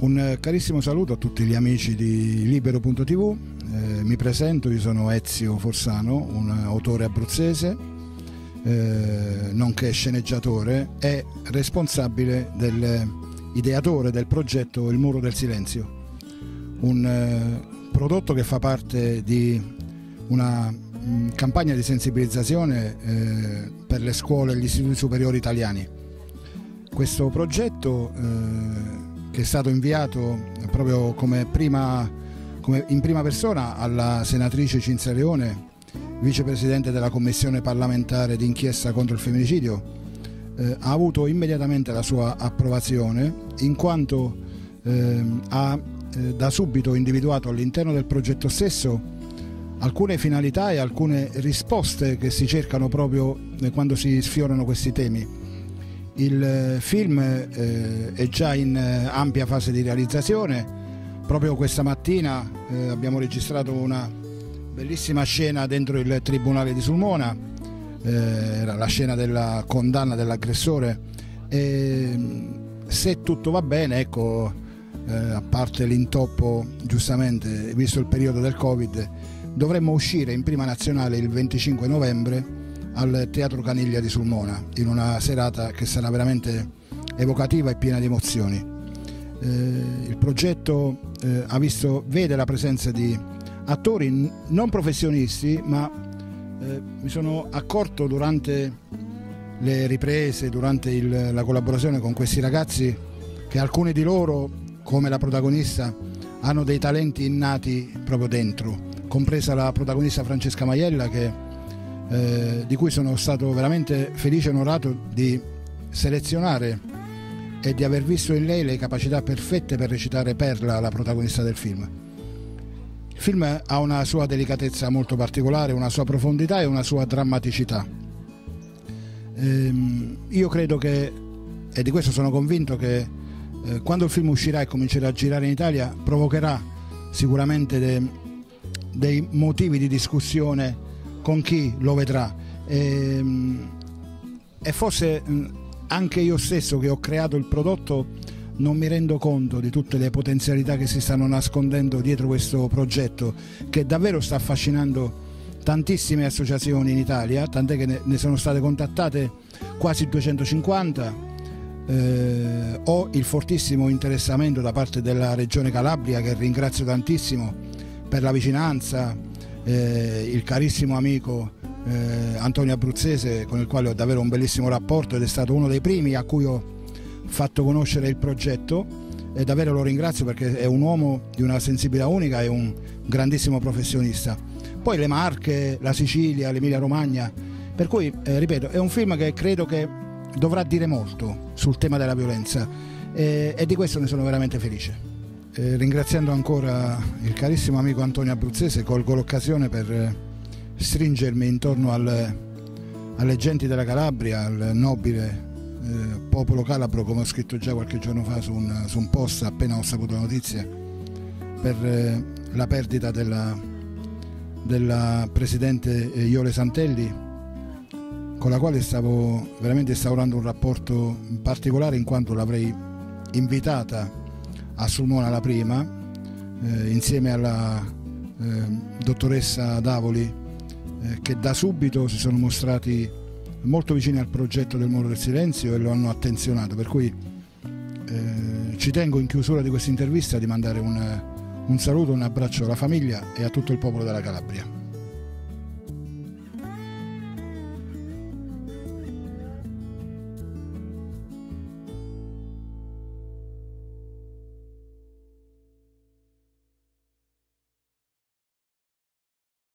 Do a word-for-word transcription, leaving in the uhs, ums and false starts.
Un carissimo saluto a tutti gli amici di Libero punto tivù, eh, mi presento, io sono Ezio Forzano, un autore abruzzese, eh, nonché sceneggiatore e responsabile del ideatore del progetto Il Muro del Silenzio, un eh, prodotto che fa parte di una mh, campagna di sensibilizzazione eh, per le scuole e gli istituti superiori italiani. Questo progetto eh, che è stato inviato proprio come prima, come in prima persona alla senatrice Cinzaleone, vicepresidente della Commissione parlamentare d'inchiesta contro il femminicidio, eh, ha avuto immediatamente la sua approvazione, in quanto eh, ha eh, da subito individuato all'interno del progetto stesso alcune finalità e alcune risposte che si cercano proprio quando si sfiorano questi temi. Il film eh, è già in eh, ampia fase di realizzazione. Proprio questa mattina eh, abbiamo registrato una bellissima scena dentro il Tribunale di Sulmona, eh, era la scena della condanna dell'aggressore e se tutto va bene, ecco, eh, a parte l'intoppo, giustamente, visto il periodo del Covid, dovremmo uscire in prima nazionale il venticinque novembre al Teatro Caniglia di Sulmona, in una serata che sarà veramente evocativa e piena di emozioni. Eh, il progetto eh, ha visto, vede la presenza di attori non professionisti, ma eh, mi sono accorto durante le riprese, durante il, la collaborazione con questi ragazzi, che alcuni di loro, come la protagonista, hanno dei talenti innati proprio dentro, compresa la protagonista Francesca Maiella, che Eh, di cui sono stato veramente felice e onorato di selezionare e di aver visto in lei le capacità perfette per recitare Perla, la protagonista del film. Il film ha una sua delicatezza molto particolare, una sua profondità e una sua drammaticità. Ehm, io credo che, e di questo sono convinto, che eh, quando il film uscirà e comincerà a girare in Italia provocherà sicuramente de, dei motivi di discussione con chi lo vedrà, e, e forse anche io stesso, che ho creato il prodotto, non mi rendo conto di tutte le potenzialità che si stanno nascondendo dietro questo progetto, che davvero sta affascinando tantissime associazioni in Italia, tant'è che ne sono state contattate quasi duecentocinquanta. Eh, ho il fortissimo interessamento da parte della Regione Calabria, che ringrazio tantissimo per la vicinanza, Eh, il carissimo amico eh, Antonio Abruzzese, con il quale ho davvero un bellissimo rapporto ed è stato uno dei primi a cui ho fatto conoscere il progetto, e davvero lo ringrazio perché è un uomo di una sensibilità unica e un grandissimo professionista. Poi le Marche, la Sicilia, l'Emilia Romagna, per cui eh, ripeto, è un film che credo che dovrà dire molto sul tema della violenza, e, e di questo ne sono veramente felice. Eh, ringraziando ancora il carissimo amico Antonio Abruzzese, colgo l'occasione per eh, stringermi intorno al, alle genti della Calabria, al nobile eh, popolo calabro, come ho scritto già qualche giorno fa su un, su un post appena ho saputo la notizia, per eh, la perdita della, della presidente Iole Santelli, con la quale stavo veramente instaurando un rapporto particolare, in quanto l'avrei invitata a Sulmona la prima, eh, insieme alla eh, dottoressa Davoli, eh, che da subito si sono mostrati molto vicini al progetto del Muro del Silenzio e lo hanno attenzionato, per cui eh, ci tengo in chiusura di questa intervista di mandare un, un saluto, un abbraccio alla famiglia e a tutto il popolo della Calabria.